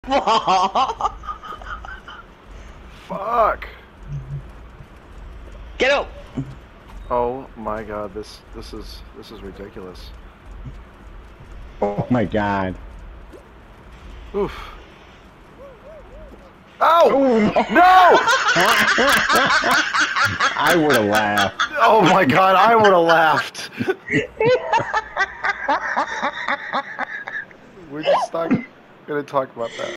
Fuck! Get out! Oh my god, this is ridiculous. Oh my god. Oof. Oh! No! I would have laughed. Oh my god, I would have laughed. We're just gonna talk about that.